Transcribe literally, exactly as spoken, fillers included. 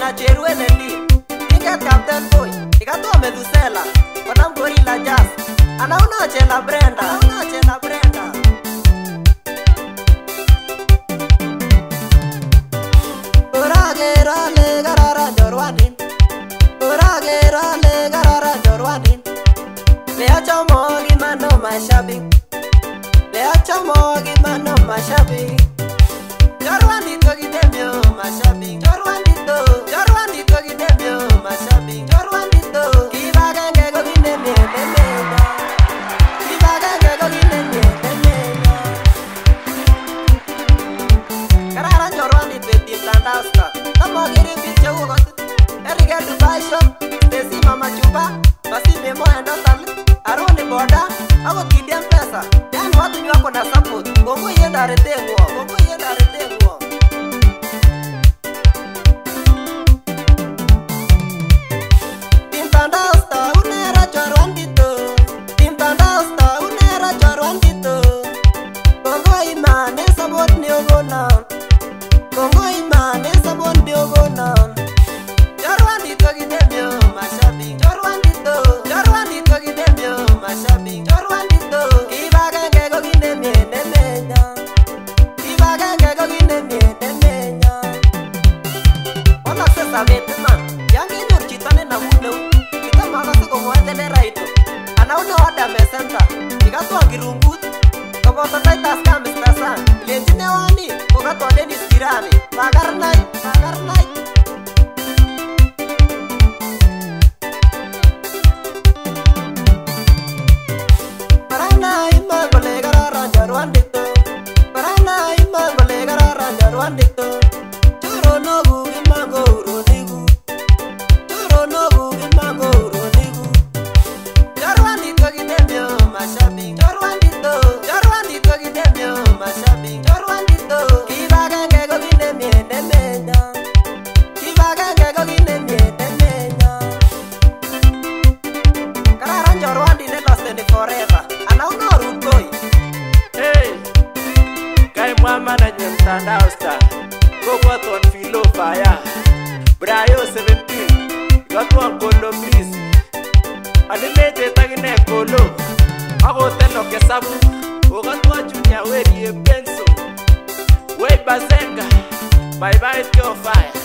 na cheru eneli. Inget Captain Boy, ikatua Medusela, Panam Gorilla Jazz. Ana una chela Brenda, una chela Brenda. Oragera le garara jorwanin. Oragera le garara jorwanin. Le achamo gimano mashabing. Le achamo gimano mashabing. Jorwanito gidemio mashabing. Jorwanito, jorwanito gidemio mashabing. Jorwanito, kibagenge go gidemio demena. Kibagenge go gidemio demena. Karara jorwanito beti tandasta. Tamo giri biche ugot. Erige Dubai shop. Desi mama chupa. Basi memo endo tali. Aroni boda. Ago kidem pesa. Yani watu nywa kona support. Gongo yenda retengo. Gongo yenda retengo. Tim tandasta unera chorwandito. Tim tandasta unera chorwandito. Gongo imane sabot ni ogona. Gongo imane sabot ni ogona. Chorwandito gidemio mashabing. Chorwandito. Chorwandito gidemio mashabing. Chorwandito. Kibagenge go gidemie demenya. Kibagenge go gidemie demenya. Ona sesa bete man. Yange nyor chitane na muneu. Kita makasi ko moete ne raito. Ana una wada mesenta. Ikatwa kirungut. Koboto taita scam stasa. Lenjine wani. Kokatwa Dennis Kirani. Pagar night. Pagar night. Parana ima gole garara jarwandito. Parana ima gole garara jarwandito. Choro no gu imango uronigu. Choro no gu imango uronigu. Jarwandito gidemio mashabing. Jarwandito. Jarwandito gidemio mashabing. Jarwandito. Kibagenge go gidemie demenya. Kibagenge go gidemie demenya. Kararan jorwandi ne lost in forever. Ana uno rutoi. Hey, Kai Mama na nyemtandao star. Go what on filo fire. Brayo seventeen. Got one colo please. Animate tagine colo. Ago teno kesabu. Ogatwa junior we die benzo. We bazenga. Bye bye to fire.